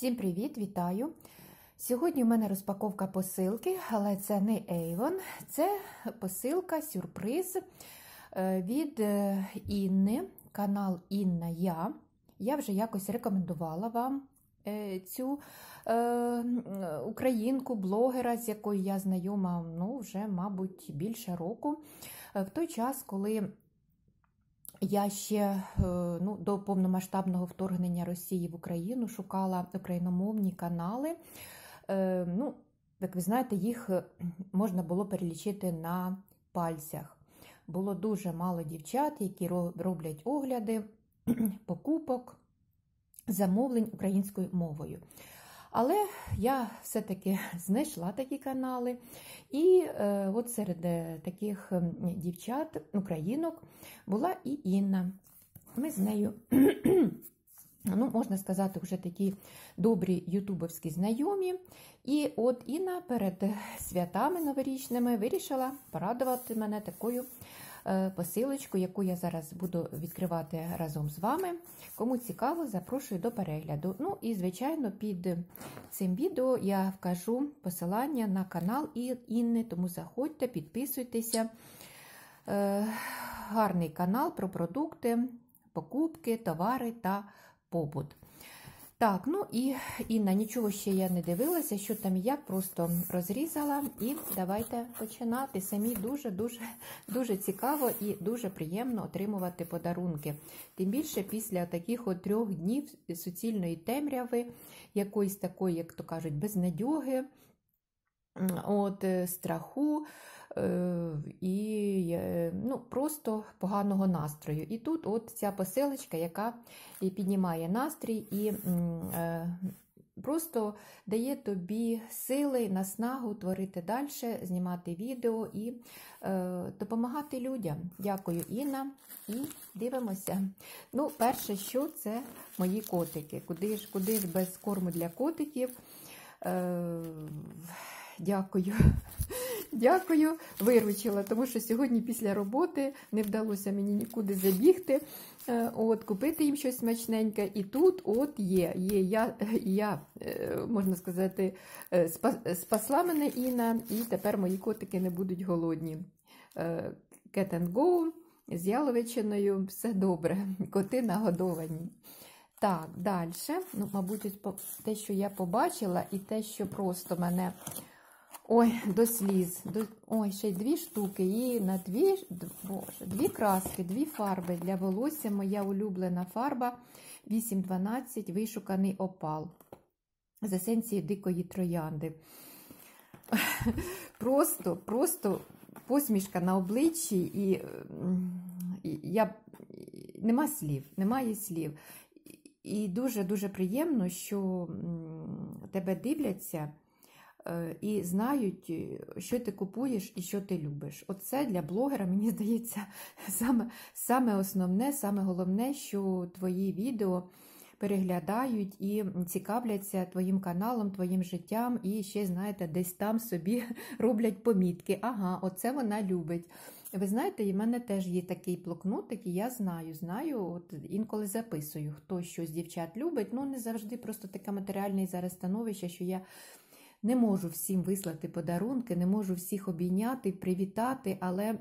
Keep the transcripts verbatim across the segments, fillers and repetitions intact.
Всім привіт, вітаю! Сьогодні у мене розпаковка посилки, але це не Avon, це посилка сюрприз від Інни, канал Інна Я. Я вже якось рекомендувала вам цю е, українку, блогера, з якою я знайома, ну, вже, мабуть, більше року. В той час, коли я ще ну, до повномасштабного вторгнення Росії в Україну шукала україномовні канали. Ну, як ви знаєте, їх можна було перелічити на пальцях. Було дуже мало дівчат, які роблять огляди, покупок, замовлень українською мовою. Але я все-таки знайшла такі канали, і е, от серед таких дівчат, українок, була і Інна. Ми з нею, ну, можна сказати, вже такі добрі ютубовські знайомі. І от Інна перед святами новорічними вирішила порадувати мене такою посилочку, яку я зараз буду відкривати разом з вами. Кому цікаво, запрошую до перегляду. Ну і, звичайно, під цим відео я вкажу посилання на канал Інни, тому заходьте, підписуйтеся. Гарний канал про продукти, покупки, товари та побут. Так, ну і Інна, нічого ще я не дивилася, що там я просто розрізала. І давайте починати. Самі дуже-дуже дуже цікаво і дуже приємно отримувати подарунки. Тим більше після таких от трьох днів суцільної темряви, якоїсь такої, як то кажуть, безнадьоги, от, страху і ну, просто поганого настрою. І тут от ця посилочка, яка і піднімає настрій і е, просто дає тобі сили, наснагу творити далі, знімати відео і е, допомагати людям. Дякую, Інна. І дивимося. Ну, перше, що це мої котики. Куди ж, куди ж без корму для котиків? Е, дякую. Дякую, виручила, тому що сьогодні після роботи не вдалося мені нікуди забігти, от, купити їм щось смачненьке. І тут от є, є я, я, можна сказати, спасла мене Інна, і тепер мої котики не будуть голодні. Cat and Go з яловичиною, все добре, коти нагодовані. Так, далі, ну, мабуть, те, що я побачила, і те, що просто мене... Ой, до сліз. До... Ой, ще й дві штуки. І на дві, боже, дві краски, дві фарби для волосся. Моя улюблена фарба вісім дванадцять, вишуканий опал. З есенції дикої троянди. Просто, просто посмішка на обличчі. І, і я... Нема слів, немає слів. І дуже-дуже приємно, що тебе дивляться і знають, що ти купуєш і що ти любиш. Оце для блогера, мені здається, саме, саме основне, саме головне, що твої відео переглядають і цікавляться твоїм каналом, твоїм життям, і ще, знаєте, десь там собі роблять помітки. Ага, оце вона любить. Ви знаєте, і в мене теж є такий блокнотик, і я знаю, знаю, от інколи записую, хто що з дівчат любить. Ну, не завжди просто таке матеріальне зараз становище, що я не можу всім вислати подарунки, не можу всіх обійняти, привітати, але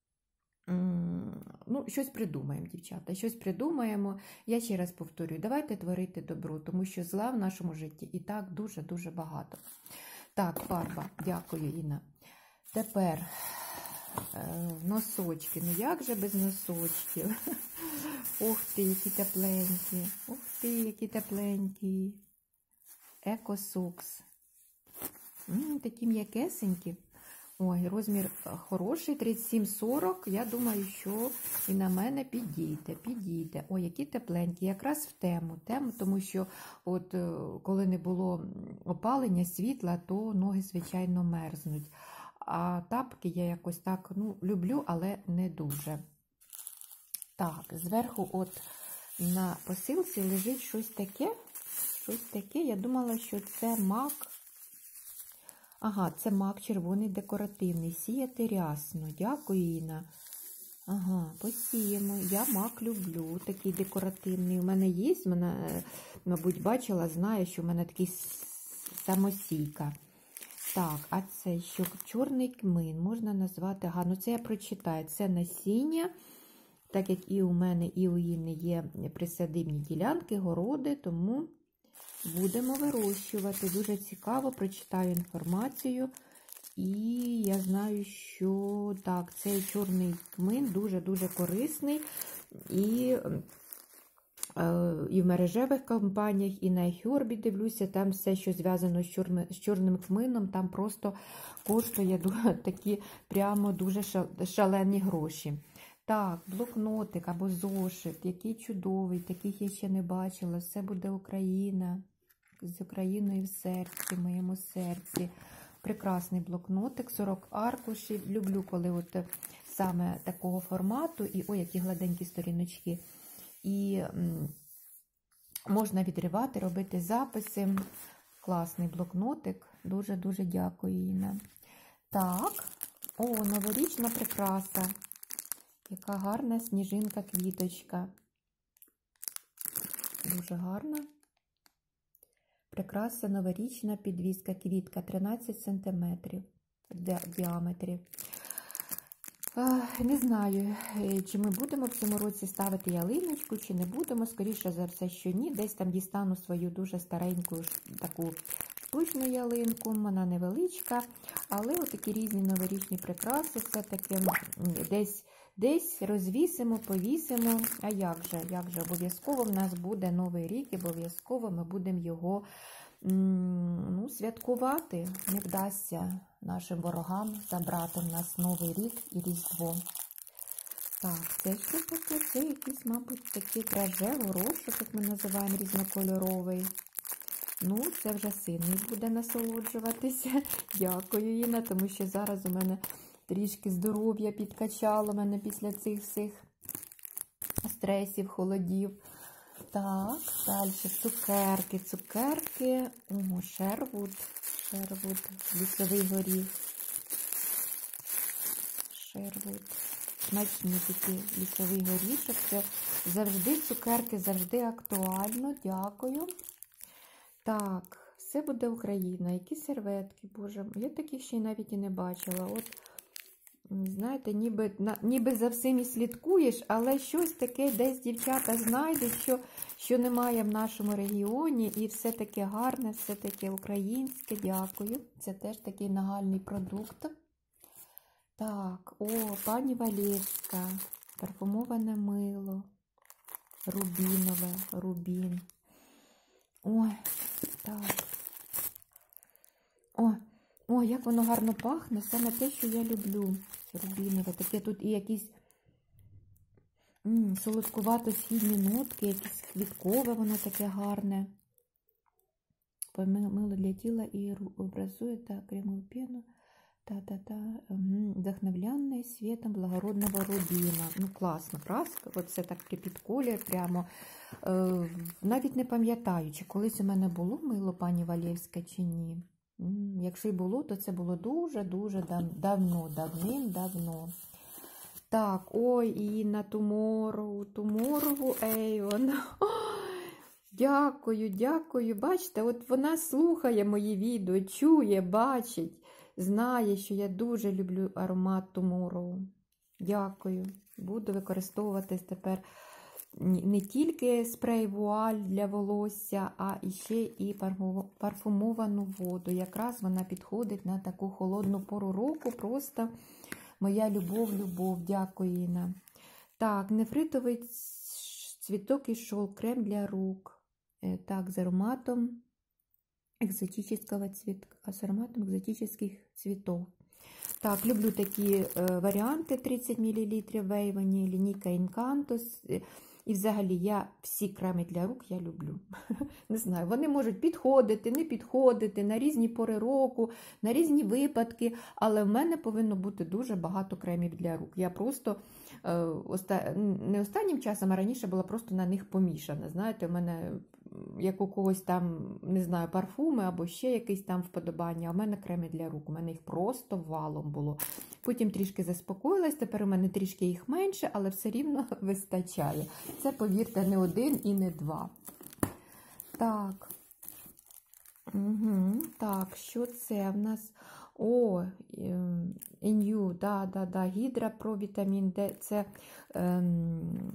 ну, щось придумаємо, дівчата, щось придумаємо. Я ще раз повторюю, давайте творити добро, тому що зла в нашому житті і так дуже-дуже багато. Так, фарба, дякую, Інна. Тепер носочки, ну як же без носочків? Ух ти, які тепленькі, ух ти, які тепленькі. Екосукс. М, такі м'якесенькі. Ой, розмір хороший, тридцять сім сорок. Я думаю, що і на мене підійде, підійде. Ой, які тепленькі, якраз в тему, тему, тому що от коли не було опалення, світла, то ноги, звичайно, мерзнуть. А тапки я якось так, ну, люблю, але не дуже. Так, зверху от на посилці лежить щось таке, щось таке. Я думала, що це мак. Ага, це мак червоний декоративний. Сіяти рясно. Дякую, Інна. Ага, посіємо. Я мак люблю, такий декоративний. У мене є, мене, мабуть, бачила, знає, що в мене такий самосійка. Так, а це що? Чорний кмин, можна назвати, ага, ну це я прочитаю. Це насіння, так як і у мене, і у Інни є присадибні ділянки, городи, тому будемо вирощувати. Дуже цікаво, прочитаю інформацію. І я знаю, що так, цей чорний кмин дуже-дуже корисний. І, е, і в мережевих компаніях, і на iHerb дивлюся, там все, що зв'язано з чорним, з чорним кмином, там просто коштує такі прямо дуже шалені гроші. Так, блокнотик або зошит, який чудовий, таких я ще не бачила. Все буде Україна, з Україною в серці, в моєму серці. Прекрасний блокнотик, сорок аркушів. Люблю, коли от саме такого формату, і ой, які гладенькі сторіночки. І м, можна відривати, робити записи. Класний блокнотик. Дуже-дуже дякую, Інна. Так, о, новорічна прикраса. Яка гарна сніжинка-квіточка. Дуже гарна. Прикраса новорічна підвіска квітка тринадцять сантиметрів в діаметрі. Не знаю, чи ми будемо в цьому році ставити ялиночку, чи не будемо. Скоріше за все, що ні. Десь там дістану свою дуже стареньку таку штучну ялинку. Вона невеличка, але отакі різні новорічні прикраси все-таки десь, десь розвісимо, повісимо. А як же, як же, обов'язково в нас буде Новий рік, і обов'язково ми будемо його ну, святкувати. Не вдасться нашим ворогам забрати в нас Новий рік і Різдво. Так, це що таке? Це якийсь, мабуть, такий драже, горошок, як ми називаємо, різнокольоровий. Ну, це вже син мій буде насолоджуватися. Дякую, Інна, тому що зараз у мене трішки здоров'я підкачало мене після цих всіх стресів, холодів. Так, далі цукерки, цукерки, ого, Шервуд, Шервуд, лісовий горіх, Шервуд, смачні такі лісовий горішок, це завжди цукерки, завжди актуально, дякую. Так, все буде Україна, які серветки, боже, я таких ще й навіть і не бачила, от. Знаєте, ніби, ніби за всім і слідкуєш, але щось таке десь дівчата знайдуть, що, що немає в нашому регіоні, і все таке гарне, все таке українське, дякую. Це теж такий нагальний продукт. Так, о, пані Валєвська, парфумоване мило, рубінове, рубін. Ой, так. О, о, як воно гарно пахне, саме те, що я люблю. Рубінове, таке тут і якісь солодкувато-східні нотки, якесь квіткове, воно таке гарне. Мило для тіла і образує та кремову пену. Та-та-та, вдохновленний світом благородного рубіна. Ну, класно, праска, оце так припідколює прямо. Е, навіть не пам'ятаю, чи колись у мене було мило пані Валєвська, чи ні. Якщо й було, то це було дуже-дуже давно, давним-давно. Так, ой, і на Tomorrow, Tomorrow Avon. Дякую, дякую. Бачите, от вона слухає мої відео, чує, бачить, знає, що я дуже люблю аромат Tomorrow. Дякую. Буду використовувати тепер не тільки спрей-вуаль для волосся, а ще і парфумовану воду. Якраз вона підходить на таку холодну пору року. Просто моя любов-любов. Дякую, Інна. Так, нефритовий цвіток і шовк, крем для рук. Так, з ароматом екзотичного цвітка, з ароматом екзотичних цвітов. Так, люблю такі е, варіанти тридцять мілілітрів в Avon, лінійка Encanto. І взагалі я всі креми для рук я люблю. Не знаю, вони можуть підходити, не підходити на різні пори року, на різні випадки, але в мене повинно бути дуже багато кремів для рук. Я просто е, оста... не останнім часом, а раніше була просто на них помішана. Знаєте, у мене як у когось там, не знаю, парфуми або ще якісь там вподобання, а в мене креми для рук. У мене їх просто валом було. Потім трішки заспокоїлась, тепер у мене трішки їх менше, але все рівно вистачає. Це, повірте, не один і не два. Так. Угу. Так, що це в нас? О, Ін'ю, да, да, да, гідра про вітамін Д. Це ем,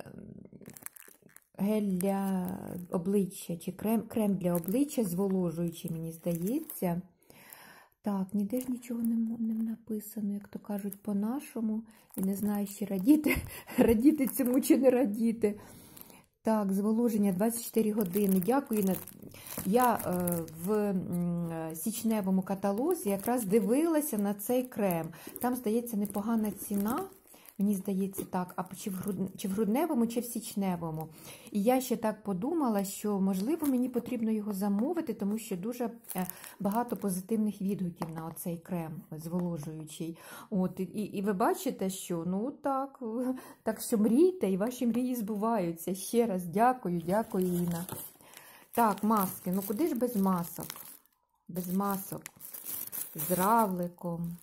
гель для обличчя, чи крем, крем для обличчя, зволожуючий, мені здається. Так, ніде ж нічого не, не написано, як то кажуть, по-нашому. І не знаю, ще радіти, радіти цьому чи не радіти. Так, зволоження двадцять чотири години. Дякую. Я е, в е, січневому каталозі якраз дивилася на цей крем. Там, здається, непогана ціна. Мені здається, так, а чи в, груд... чи в грудневому, чи в січневому. І я ще так подумала, що, можливо, мені потрібно його замовити, тому що дуже багато позитивних відгуків на оцей крем зволожуючий. От, і, і ви бачите, що, ну, так, так що мрійте, і ваші мрії збуваються. Ще раз дякую, дякую, Інна. Так, маски. Ну, куди ж без масок? Без масок. З равликом.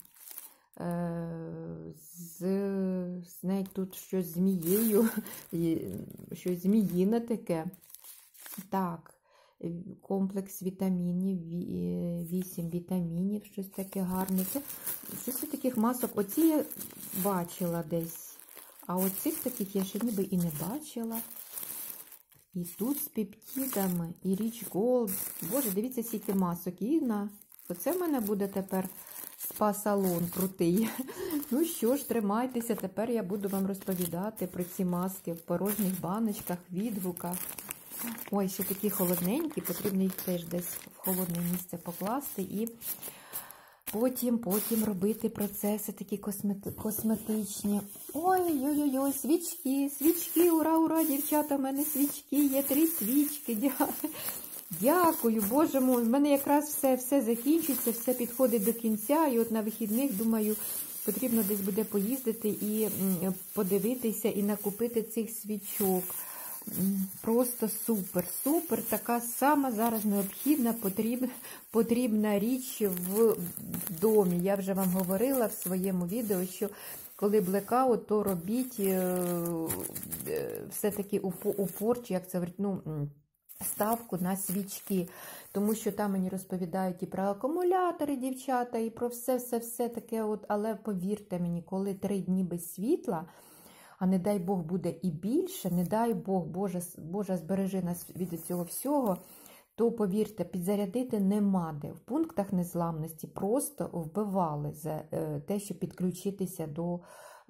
З, з нею тут щось з змією, щось зміїне таке. Так, комплекс вітамінів, вісім вітамінів, щось таке гарне. Це щось таких масок. Оці я бачила десь, а оцих таких я ще ніби і не бачила. І тут з пептидами, і Rich Gold. Боже, дивіться, скільки масок. Інна, оце в мене буде тепер спа-салон крутий. Ну що ж, тримайтеся, тепер я буду вам розповідати про ці маски в порожніх баночках, відгуках. Ой, ще такі холодненькі, потрібно їх теж десь в холодне місце покласти і потім, потім робити процеси такі космети, косметичні. Ой-ой-ой, свічки, свічки, ура, ура, дівчата, в мене свічки, є три свічки, дякую. Дякую, Боже мой, в мене якраз все, все закінчується, все підходить до кінця, і от на вихідних, думаю, потрібно десь буде поїздити і подивитися, і накупити цих свічок. Просто супер, супер, така сама зараз необхідна, потрібна, потрібна річ в домі. Я вже вам говорила в своєму відео, що коли блекаут, то робіть все-таки упор, чи як це говорить, ну, ставку на свічки, тому що там мені розповідають і про акумулятори, дівчата, і про все-все-все таке, от, але повірте мені, коли три дні без світла, а не дай Бог буде і більше, не дай Бог, Боже, Боже збережи нас від цього всього, то, повірте, підзарядити нема де. В пунктах незламності просто вбивали за те, щоб підключитися до,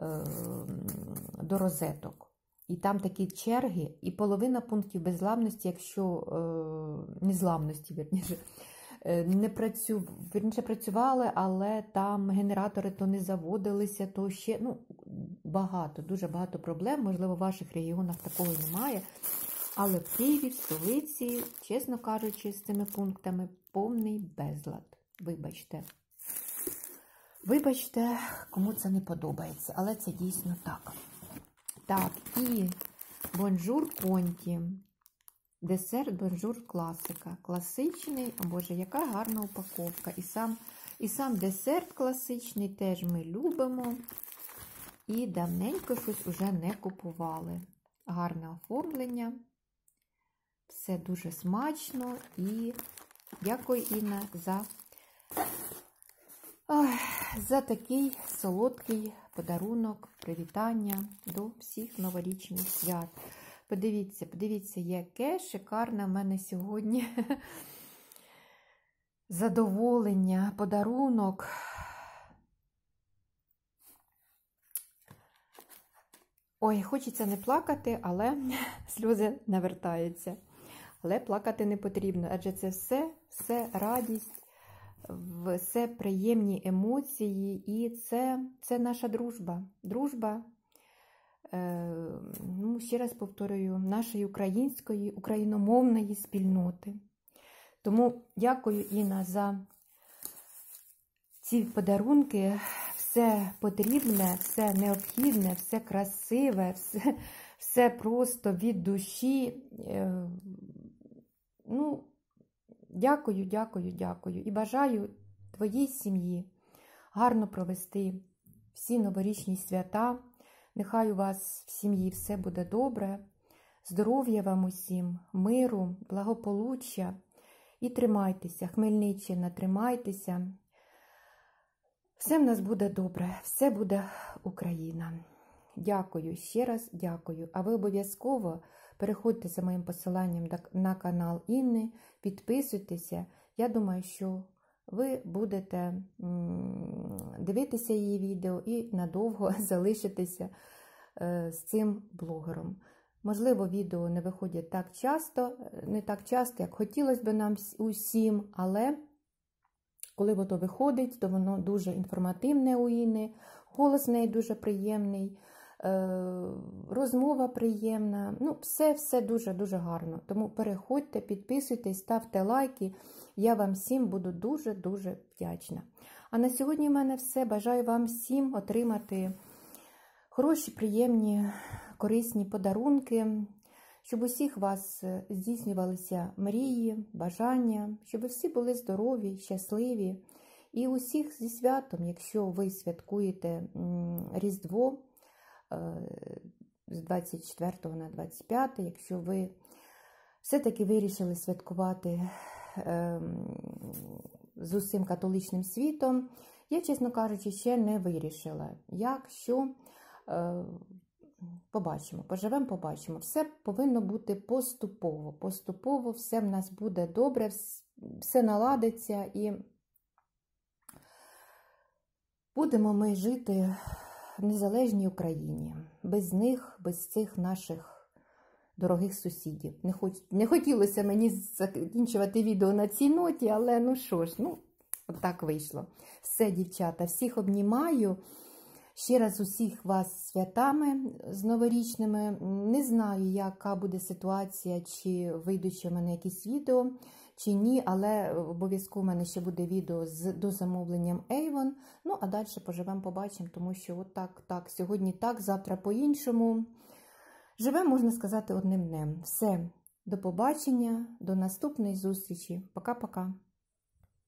до розеток. І там такі черги, і половина пунктів беззламності, якщо е, незламності, вірніше, е, не працю, вірніше, працювали, але там генератори то не заводилися, то ще, ну, багато, дуже багато проблем. Можливо, в ваших регіонах такого немає. Але в Києві, в столиці, чесно кажучи, з цими пунктами повний безлад. Вибачте. Вибачте, кому це не подобається, але це дійсно так. Так, і бонжур Конті. Десерт бонжур класика. Класичний, о Боже, яка гарна упаковка. І сам, і сам десерт класичний теж ми любимо. І давненько щось уже не купували. Гарне оформлення. Все дуже смачно. І дякую, Інна, за, ой, за такий солодкий подарунок, привітання до всіх новорічних свят. Подивіться, подивіться, яке шикарне в мене сьогодні задоволення, подарунок. Ой, хочеться не плакати, але сльози навертаються. Але плакати не потрібно, адже це все, все радість, все приємні емоції, і це, це наша дружба. Дружба, е, ну, ще раз повторюю, нашої української, україномовної спільноти. Тому дякую, Інна, за ці подарунки. Все потрібне, все необхідне, все красиве, все, все просто від душі. Дякую, дякую, дякую. І бажаю твоїй сім'ї гарно провести всі новорічні свята. Нехай у вас в сім'ї все буде добре. Здоров'я вам усім, миру, благополуччя. І тримайтеся, Хмельниччина, тримайтеся. Все в нас буде добре, все буде Україна. Дякую, ще раз дякую. А ви обов'язково переходьте за моїм посиланням на канал Інни, підписуйтеся. Я думаю, що ви будете дивитися її відео і надовго залишитеся з цим блогером. Можливо, відео не виходять так часто, не так часто, як хотілося б нам усім, але коли воно виходить, то воно дуже інформативне у Інни, голос в неї дуже приємний, розмова приємна, ну, все-все дуже-дуже гарно. Тому переходьте, підписуйтесь, ставте лайки, я вам всім буду дуже-дуже вдячна. А на сьогодні в мене все. Бажаю вам всім отримати хороші, приємні, корисні подарунки, щоб усіх вас здійснювалися мрії, бажання, щоб всі були здорові, щасливі. І усіх зі святом, якщо ви святкуєте Різдво з двадцять четвертого на двадцять п'яте, якщо ви все-таки вирішили святкувати з усім католичним світом, я, чесно кажучи, ще не вирішила, як, що. Побачимо, поживемо, побачимо. Все повинно бути поступово. Поступово все в нас буде добре, все наладиться і будемо ми жити в незалежній Україні. Без них, без цих наших дорогих сусідів. Не, хоч... не хотілося мені закінчувати відео на цій ноті, але ну що ж, ну, от так вийшло. Все, дівчата, всіх обнімаю. Ще раз усіх вас з святами, з новорічними. Не знаю, яка буде ситуація, чи вийдуть ще в мене якісь відео, чи ні, але обов'язково в мене ще буде відео з дозамовленням Avon. Ну, а далі поживемо, побачимо, тому що от так, так, сьогодні так, завтра по-іншому. Живемо, можна сказати, одним днем. Все, до побачення, до наступної зустрічі. Пока-пока.